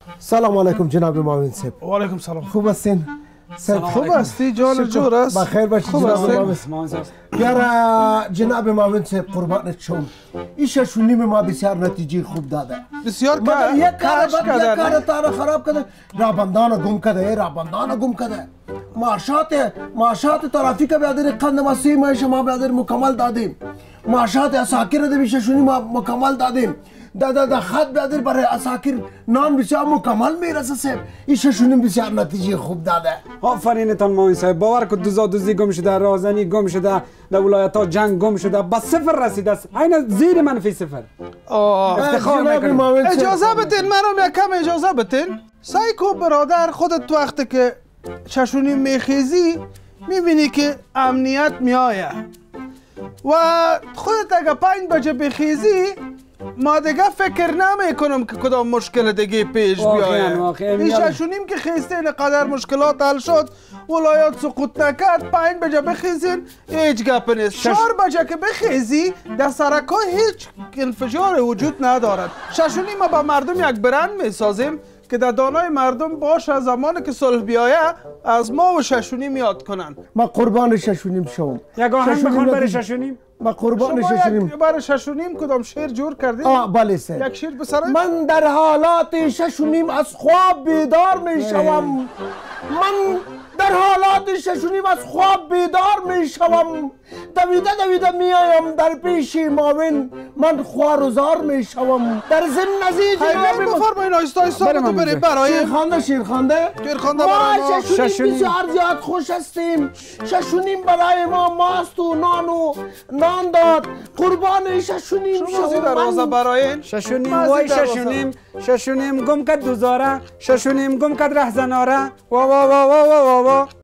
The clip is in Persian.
سلام علیکم جناب معاون صاحب. و علیکم سلام. خوب هستین؟ خوب هستی؟ جان جور است؟ بخیر باشی جناب معاون صاحب. بیار جناب معاون صاحب قربانت شم. این 6.5 ما بسیار نتیجه خوب داده. بسیار یک کار تارا خراب کرده. رابندان گم کرده. معاشات ترافیک بیادر قند ما 3 ماه شما بیادر مکمل دادیم. معاشات اساکر ده 6.5 ما مکمل دادیم. دا خط بیادر برای اساکر نان بسیار مکمل میرسه صاحب. این 6.5 بسیار نتیجه خوب داده. آفرینتان معاون صاحب. باور کن دزدی گم شده، رازنی گم شده، در ولایت ها جنگ گم شده، به 0 رسیده است. عین زیر منفی 0. افتخار میکنم. اجازه بتین منم یکم اجازه بتین. سایکو برادر خودت تو وقتی که 6.5 میخیزی میبینی که امنیت میآید و خودت اگه 5 بجه بخیزی ما دیگه فکر نمی کنم که کدام مشکل دیگه پیش بیاید. این 6.5 که خیسته اینقدر مشکلات حل شد، ولایت سقوط نکرد. 5 بجه بخیزین هیچ گپ نیست. 4 بجه که بخیزی در سرکا هیچ انفجار وجود ندارد. 6.5 ما با مردم یک برند میسازیم که در دانای مردم باشه زمانی که صلح بیایه از ما و 6.5 یاد کنن. ما قربان 6.5 شوم. یک آهنگ بخون برای 6.5. ما قربان 6.5. برای 6.5 کدام شعر جور کردید؟ بله سر. یک شعر بسرای؟ من در حالات 6.5 از خواب بیدار می شوم. من در حالات 6.5 از خواب بیدار می شوم. دویده می آیم در پیش معاون. من خوار و زار می شوم. در ضمن نزدیک جناب بفرمایید آهسته بریم برای شیر خانده ما 6.5 بسیار زیاد خوش هستیم. 6.5 برای ما ماست و نان داد. قربان 6.5 شما دروازه برای 6.5 وای 6.5 گم کرد دوزاره، 6.5 گم کرد رهزناره. وا وا وا وا وا وا.